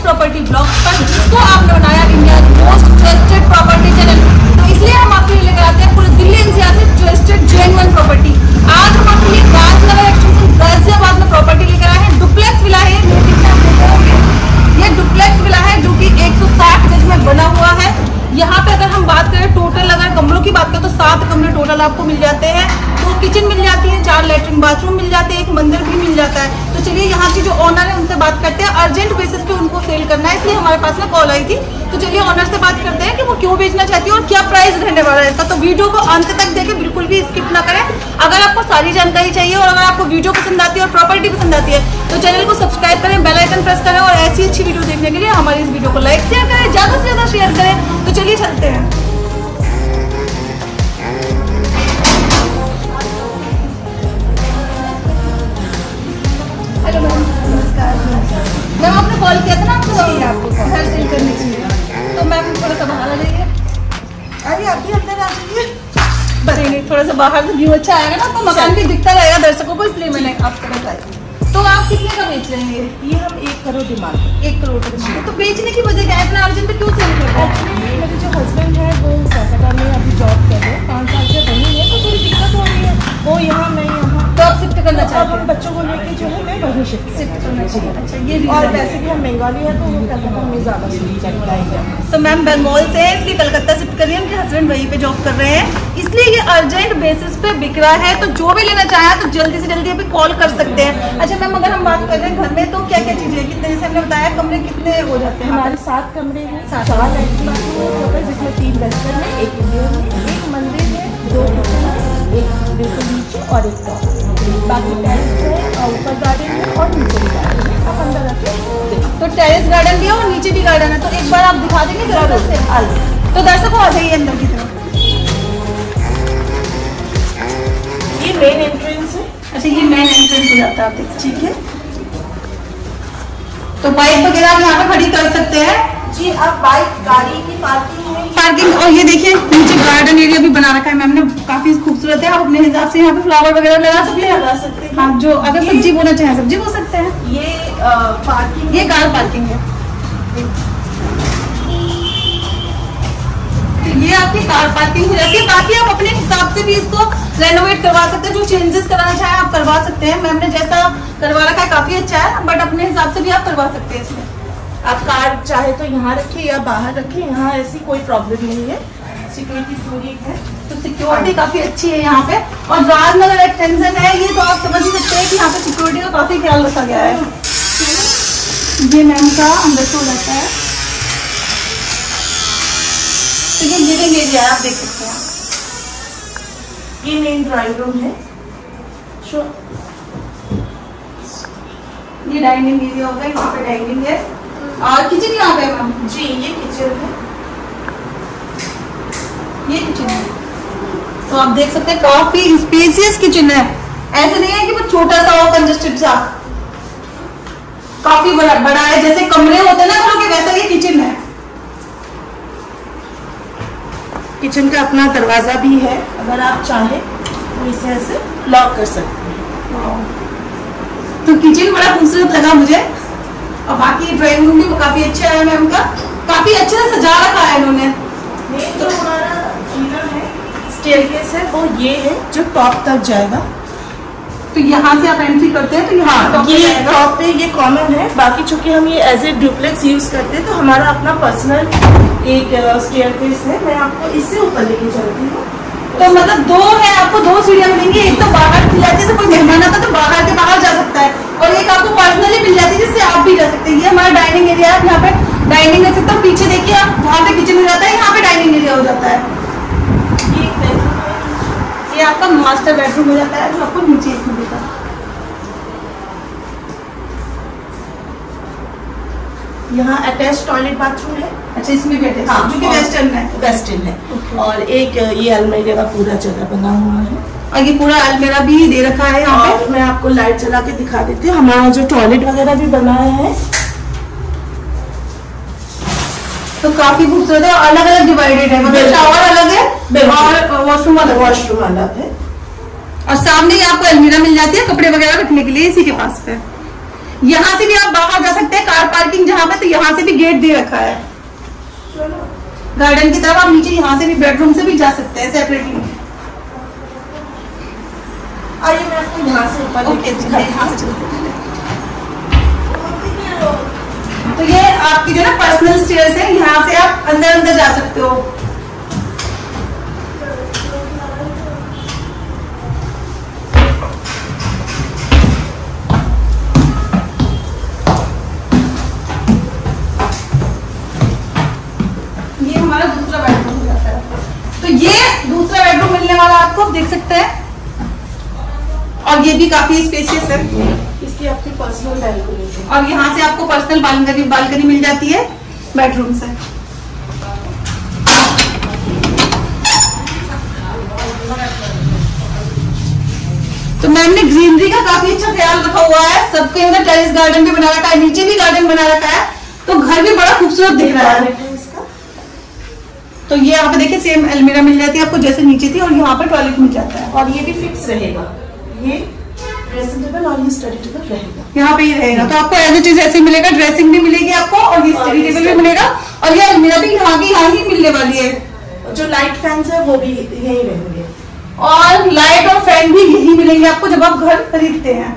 Property blog पर, जिसको आपने बनाया India most trusted property channel. तो इसलिए हम आपके लिए लेकर आते हैं पूरे दिल्ली एनसीआर से ट्रस्टेड जेन्युइन प्रॉपर्टी। आज हम आपके लिए राजनगर एक्सटेंशन गाजियाबाद में प्रॉपर्टी लेकर आए हैं। डुप्लेक्स विला है ये डुप्लेक्स विला है जो कि 160 गज में बना हुआ है। यहाँ पे अगर हम बात करें टोटल, अगर कमरों की बात करें तो 7 कमरे टोटल आपको मिल जाते हैं। 2 किचन मिल जाती है, 4 लेटरिन बाथरूम मिल जाते हैं, एक मंदिर भी मिल जाता है। तो चलिए यहाँ की जो ऑनर है उनसे बात करते हैं। अर्जेंट बेसिस पे उनको सेल करना है, इसलिए हमारे पास में कॉल आई थी। तो चलिए ऑनर से बात करते हैं कि वो क्यों बेचना चाहती है और क्या प्राइस रहने वाला है इसका। तो वीडियो को अंत तक देखें, बिल्कुल भी स्किप ना करें। अगर आपको सारी जानकारी चाहिए और अगर आपको वीडियो पसंद आती है और प्रॉपर्टी पसंद आती है तो चैनल को सब्सक्राइब करें, बेल आइकन प्रेस करें और ऐसी अच्छी वीडियो देखने के लिए हमारी इस वीडियो को लाइक शेयर करें, ज्यादा से ज्यादा शेयर करें। तो चलिए चलते हैं। हेलो मैम, नमस्कार। मैम आपने कॉल किया था ना आपको घर सेल करने के लिए, तो मैम थोड़ा सा बाहर आ जाइए। अरे आप भी अंदर आ जाइए। बस नहीं, थोड़ा सा बाहर से व्यू अच्छा आएगा ना, तो मकान भी दिखता रहेगा दर्शकों को, इसलिए मैंने आपको बताया। तो आप कितने का बेच रहे हैं ये? हम 1 करोड़ डिमांड। 1 करोड़ का डिमांड। तो बेचने की वजह क्या है, इतना अर्जेंट क्यों सेल कर रहे हैं? मेरे जो हस्बैंड है वो कोलकाता में अभी जॉब कर रहे हैं, 5 साल से वहीं है, तो थोड़ी दिक्कत हो रही है। वो यहाँ मैं यहाँ, तो आप शिफ्ट करना चाहते हैं? हम बच्चों को लेके जो है मैं वहीं शिफ्ट करना चाहिए। अच्छा, ये और वैसे भी हम बंगाली है तो वो कलकत्ता में ज़्यादा चलता है। तो मैम बंगाल से है, इसलिए कलकत्ता शिफ्ट कर रही है। उनके हस्बैंड वहीं पे जॉब कर रहे हैं, इसलिए ये अर्जेंट बेसिस पे बिक रहा है। तो जो भी लेना चाहे तो जल्दी से जल्दी अभी कॉल कर सकते हैं। अच्छा मैम, अगर हम बात कर रहे हैं घर में तो क्या क्या चीजें हैं, कितने, जैसे हमने बताया कमरे कितने हो जाते हैं? हमारे 7 कमरे हैं, 4 लैट्रिन बाथरूम है, जिसमें 3 वेस्टर्न है, 1 इंडियन है, 1 मंदिर है, 2 किचन है, 1 बिल्कुल नीचे और 1 टॉप। बाकी टेरेस है और ऊपर गार्डन है और नीचे भी गार्डन है। आप अंदर आके तो टेरेस गार्डन भी है और नीचे भी गार्डन है, तो एक बार आप दिखा देंगे जरा से? तो दर्शकों आ जाइए अंदर की तरफ। ये मेन एंट्रेंस है। अच्छा, ये मेन एंट्रेंस हो जाता है, आप देखिए। ठीक है, तो बाइक वगैरह आप यहाँ पे खड़ी कर सकते हैं जी। आप बाइक, गाड़ी की पार्किंग है, पार्किंग। और ये देखिए नीचे गार्डन एरिया भी बना रखा है मैम ने, काफी खूबसूरत है। आप अपने हिसाब से यहाँ पे फ्लावर वगैरह लगा सकते हैं। हाँ, जो अगर सब्जी बोना चाहे सब्जी बो सकते हैं। ये पार्किंग, ये कार पार्किंग है। तो ये आपकी कार पार्किंग हो जाती है। बाकी आप अपने हिसाब से भी इसको रेनोवेट करवा सकते हैं, जो चेंजेस कराना चाहे आप करवा सकते हैं। मैम ने जैसा करवा रखा है काफी अच्छा है, बट अपने हिसाब से भी आप करवा सकते हैं इसमें। आप कार चाहे तो यहाँ रखिए या बाहर रखिए, यहाँ ऐसी कोई प्रॉब्लम नहीं है। सिक्योरिटी पूरी है, तो सिक्योरिटी काफी अच्छी है यहाँ पे। और राजनगर एक्सटेंशन है ये, तो आप समझ ही सकते हैं कि यहाँ पे सिक्योरिटी का काफी ख्याल रखा गया है। ये मैम का अंदर से हो जाता है। तो ये लिविंग एरिया है, आप देख सकते हैं। ये मेन ड्राइंग रूम है। ये डाइनिंग एरिया होगा, यहाँ पे डाइनिंग है और किचन यहाँ पे मैम। जी, ये किचन है, ये किचन है। तो आप देख सकते हैं काफी स्पेसियस किचन है। ऐसे नहीं है कि वो छोटा सा हो, कंजस्टेड सा, काफी बड़ा है। जैसे कमरे होते हैं ना घरों के, वैसा ये किचन है। किचन का अपना दरवाजा भी है, अगर आप चाहें तो इसे ऐसे लॉक कर सकते हैं। तो किचन बड़ा खूबसूरत लगा मुझे। और बाकी ड्राइंग रूम भी काफी अच्छा है मैम का, काफी अच्छे से सजा रखा है इन्होंने। तो हमारा है स्टेयरकेस है, वो ये है जो टॉप तक जाएगा। तो यहाँ से आप एंट्री करते हैं तो यहाँ ये टॉप पे ये कॉमन है। बाकी चूंकि हम ये एज ए डुप्लेक्स यूज करते हैं तो हमारा अपना पर्सनल एक स्टेयरकेस है। मैं आपको इससे ऊपर लेके चलती हूँ। तो मतलब 2 है, आपको 2 सीढ़ियाँ मिलेंगी। एक तो बाहर मिल जाती है, जैसे कोई मेहमान आता है तो बाहर के बाहर जा सकता है, और एक आपको पर्सनली मिल जाती है जिससे आप भी जा सकते हैं। ये हमारा डाइनिंग एरिया है, यहाँ पे डाइनिंग देख सकते हो। पीछे देखिए आप, वहाँ पे किचन हो जाता है, यहाँ पे डाइनिंग एरिया हो जाता है। ये एक बेडरूम है, ये आपका मास्टर बेडरूम हो जाता है, जो आपको नीचे इसमें देता है। यहाँ अटैच टॉयलेट बाथरूम है। अच्छा, इसमें भी अटैच, हाँ, जो कि वेस्टर्न है। वेस्टर्न है। और एक ये अलमीरा का पूरा जगह बना हुआ है, और ये पूरा अलमीरा भी दे रखा है यहाँ पे। और मैं आपको लाइट जला के दिखा देती हूँ। हमारा जो टॉयलेट वगैरह भी बनाया है तो काफी खूबसूरत है, अलग अलग डिवाइडेड है, मतलब शावर अलग है और वॉशरूम अलग है। और सामने ही आपको अलमीरा मिल जाती है कपड़े वगैरह रखने के लिए, इसी के पास पे। यहाँ से भी आप बाहर जा सकते हैं, कार पार्किंग जहाँ पे, तो यहाँ से भी गेट दे रखा है गार्डन की तरफ। आप नीचे यहाँ से भी बेडरूम से भी जा सकते हैं सेपरेटली। आइए मैं आपको यहाँ से ऊपर यहाँ से चलते हैं। तो ये आपकी जो ना पर्सनल स्टेयर्स है, यहाँ से आप अंदर अंदर जा सकते हो। ये हमारा दूसरा बेडरूम हो जाता है। तो ये दूसरा बेडरूम मिलने वाला आपको, आप देख सकते हैं। और ये भी काफी स्पेशियस है। इसकी आपकी पर्सनल बैल्कनी है और यहाँ से आपको पर्सनल बालकनी मिल जाती है बेडरूम से। तो मैम ने ग्रीनरी का काफी अच्छा ख्याल रखा हुआ है। सबके अंदर टेरेस गार्डन भी बना रखा है, नीचे भी गार्डन बना रखा है, तो घर भी बड़ा खूबसूरत दिख रहा है इसका। तो ये यहाँ पे देखिए सेम अलमीरा मिल जाती है आपको जैसे नीचे थी, और यहाँ पर टॉयलेट मिल जाता है। और ये भी फिक्स रहेगा, ये ड्रेसिंग टेबल और ये स्टडी टेबल रहेगा, यहाँ पे ही रहेगा। तो आपको एज इट इज ऐसे मिलेगा, ड्रेसिंग भी मिलेगी आपको, और ये स्टडी टेबल भी मिलेगा, और ये अलमीरा भी यहाँ ही मिलने वाली है। जो लाइट फैंस है वो भी यही रहेंगे, और लाइट और फैन भी यही मिलेंगे आपको जब आप घर खरीदते हैं।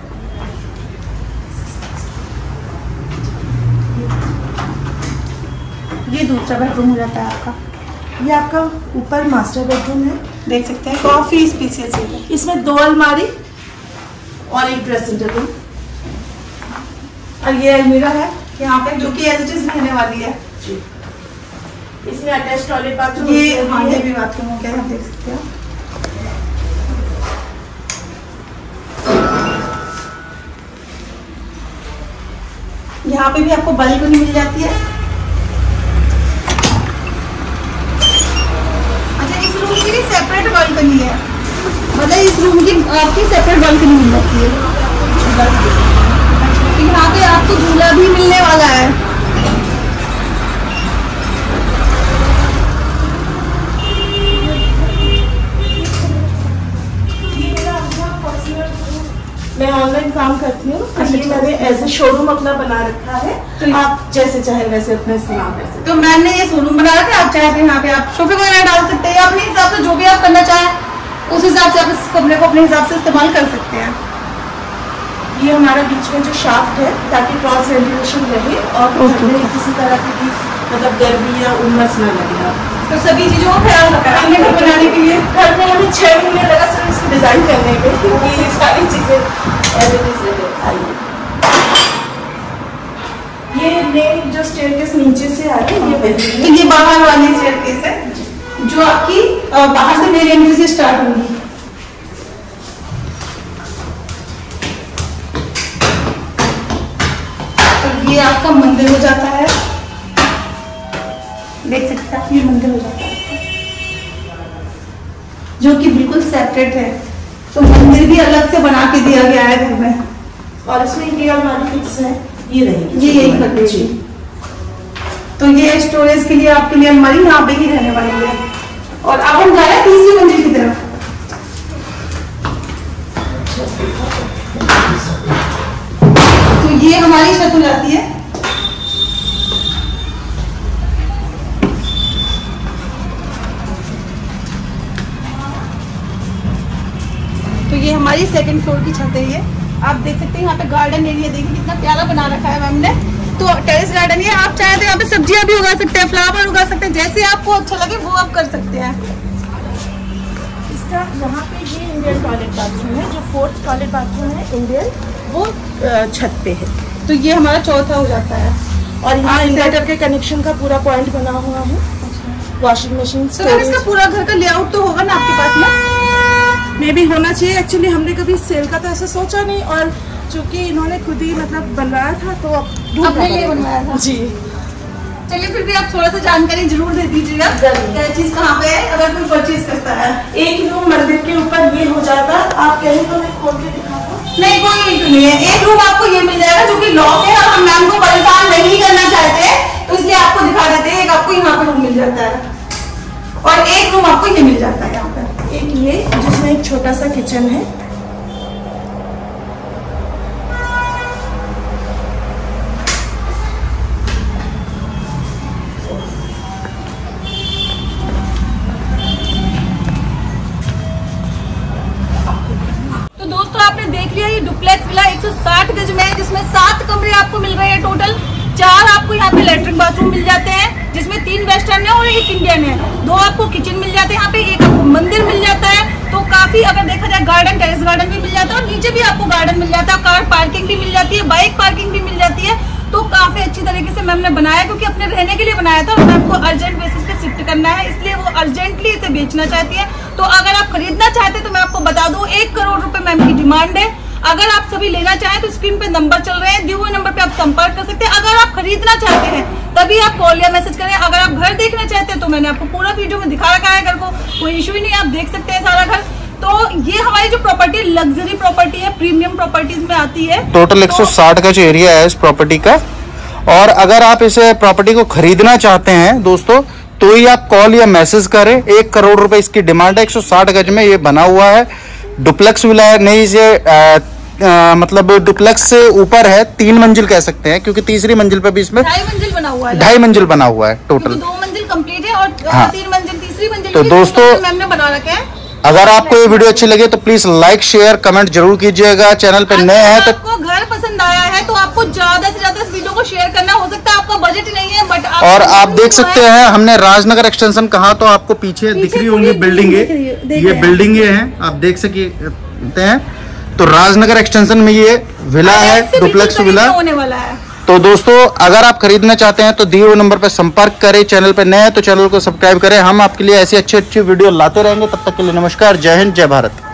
ये दूसरा बेडरूम हो जाता है आपका। ये आपका ऊपर मास्टर बेडरूम है, देख सकते हैं काफी स्पेशियस है। इसमें 2 अलमारी और एक ड्रेसिंग टेबल, और ये अलमीरा है यहाँ पे जो कि एज इट इज रहने वाली है। इसमें अटैच टॉयलेट बाथरूम, ये भी बाथरूम हो गया, आप देख सकते हो। यहाँ पे भी आपको बालकनी मिल जाती है। अच्छा, इस रूम की भी सेपरेट बालकनी है, मतलब इस रूम की आपकी सेपरेट बालकनी मिल जाती है। यहाँ पे आपको झूला भी मिलने वाला है। मैं ऑनलाइन काम करती हूँ, ये मैंने एज ए शोरूम अपना बना रखा है, तो आप जैसे चाहे वैसे अपना इस्तेमाल कर सकते हैं। तो मैंने ये शोरूम बना रखा है, आप चाहे तो यहाँ पे आप सोफे वगैरह डाल सकते हैं, या अपने हिसाब से जो भी आप करना चाहें उस हिसाब से आप इस कमरे को अपने हिसाब से इस्तेमाल कर सकते हैं। ये हमारा बीच में जो शाफ्ट है ताकि क्रॉस वेंटिलेशन रहे और किसी तरह की मतलब गर्मी या उमस न लगे। तो सभी चीजों का ख्याल रखा है हमने घर बनाने के लिए। घर में हमें 6 महीने लगा सिर्फ इसको डिजाइन करने में, क्योंकि ये सारी चीजें एज इट इज आई। ये मेन जो स्टेयरकेस नीचे से आ रही है, ये वही तो ये बाहर वाली स्टेयरकेस है जो आपकी बाहर से मेन एंट्री से स्टार्ट होगी। ये आपका मंदिर हो जाता है, देख सकते हैं ये मंदिर हो जाता है जो कि बिल्कुल सेपरेट है। तो मंदिर भी अलग से बना के दिया गया है घर में, और इसमें ये अलमारी फिक्स है, ये रहेगी, ये यही कर देगी। तो ये स्टोरेज के लिए आपके लिए अलमारी यहाँ पे ही रहने वाली है। और अब हम जा रहे हैं तीसरी मंजिल की तरफ। तो ये हमारी छत हो जाती है। तो ये हमारी सेकंड फ्लोर की छत है। ये आप देख सकते हैं यहाँ पे गार्डन एरिया देखिए कितना प्यारा बना रखा है मैम ने। तो टेरेस गार्डन है, आप चाहे तो यहाँ पे सब्जियां भी उगा सकते हैं, फ्लावर उगा सकते हैं, जैसे आपको अच्छा लगे वो आप कर सकते हैं। इसका यहाँ पे ये इंडियन टॉयलेट बाथरूम है, जो 4th टॉयलेट बाथरूम है इंडियन, वो छत पे है। तो ये हमारा चौथा हो जाता है। और यहाँ इन्वर्टर के कनेक्शन का पूरा पॉइंट बना हुआ है, वॉशिंग मशीन। तो इसका पूरा घर का लेआउट तो होगा ना आपके पास में? मे भी होना चाहिए। एक्चुअली हमने कभी सेल का तो ऐसा सोचा नहीं, और चूंकि इन्होंने खुद ही मतलब बनवाया था तो अपने लिए बनवाया था जी। चलिए फिर भी आप थोड़ा सा जानकारी जरूर दे दीजिएगा क्या चीज कहाँ पे है अगर कोई परचेज करता है। एक रूम मंदिर के ऊपर ये हो जाता है, आप कहें तो मैं खोल के दिखाता हूँ। नहीं, कोई इशू नहीं है। एक रूम आपको ये मिल जाएगा जो कि लॉक है, और हम मैम को परेशान नहीं करना चाहते तो इसलिए आपको दिखा देते हैं। एक आपको यहाँ पे रूम मिल जाता है, और एक रूम आपको ये मिल जाता है यहाँ पे। एक ये जिसमें एक छोटा सा किचन है, देख लिया, ये डुप्लेक्स विला 160 गज में है, जिसमें 7 कमरे आपको मिल रहे हैं टोटल। 4 आपको यहाँ पे लेटरिन बाथरूम मिल जाते हैं, जिसमें 3 वेस्टर्न है और 1 इंडियन है। 2 आपको किचन मिल जाते हैं यहाँ पे, 1 आपको मंदिर मिल जाता है। तो काफी अगर देखा जाए गार्डन, टेरेस गार्डन भी मिल जाता है और नीचे भी आपको गार्डन मिल जाता है, कार पार्किंग भी मिल जाती है, बाइक पार्किंग भी मिल जाती है। तो काफी अच्छी तरीके से मैम ने बनाया, क्योंकि अपने रहने के लिए बनाया था और मैम को अर्जेंट बेसिस पे शिफ्ट करना है, इसलिए वो अर्जेंटली इसे बेचना चाहती है। तो अगर आप खरीदना चाहते हैं तो मैं आपको बता दूं 1 करोड़ रुपए मैम की डिमांड है। अगर आप सभी लेना चाहें तो स्क्रीन पे नंबर चल रहे हैं, दिए हुए नंबर पे आप संपर्क कर सकते हैं। अगर आप खरीदना चाहते हैं तभी आप कॉल या मैसेज करें। अगर आप घर देखना चाहते हैं तो मैंने आपको पूरा वीडियो में दिखा रखा है घर को, कोई इशू ही नहीं, आप देख सकते हैं सारा घर। तो ये हमारी जो प्रॉपर्टी लग्जरी प्रॉपर्टी है, प्रीमियम प्रॉपर्टीज में आती है। टोटल 160 का जो एरिया है इस प्रॉपर्टी का, और अगर आप इसे प्रॉपर्टी को खरीदना चाहते हैं दोस्तों तो ही आप कॉल या मैसेज करें। 1 करोड़ रुपए इसकी डिमांड है। 160 गज में ये बना हुआ है, डुप्लेक्स विला है, नहीं इसे मतलब डुप्लेक्स से ऊपर है, 3 मंजिल कह सकते हैं, क्योंकि तीसरी मंजिल पे भी इसमें 2.5 मंजिल बना हुआ है। 2.5 मंजिल बना हुआ है टोटल। 2 मंजिल कंप्लीट है और हाँ। 3 मंजिल, तीसरी मंजिल तो दोस्तों मैम ने बना रखे हैं। अगर आपको ये वीडियो अच्छी लगे तो प्लीज लाइक शेयर कमेंट जरूर कीजिएगा। चैनल पे नए हैं तो आपको घर पसंद आया है तो आपको ज्यादा से ज्यादा इस वीडियो को शेयर करना। हो सकता है आपका बजट नहीं है, बट और आप देख सकते हैं हमने राजनगर एक्सटेंशन कहा, तो आपको पीछे दिख रही होंगी बिल्डिंगे, ये बिल्डिंगे हैं, आप देख सकते हैं। तो राजनगर एक्सटेंशन में ये विला है, डुप्लेक्स विला होने वाला है। तो दोस्तों अगर आप खरीदना चाहते हैं तो दिए हुए नंबर पर संपर्क करें। चैनल पर नए हैं तो चैनल को सब्सक्राइब करें। हम आपके लिए ऐसी अच्छी वीडियो लाते रहेंगे। तब तक के लिए नमस्कार, जय हिंद, जय भारत।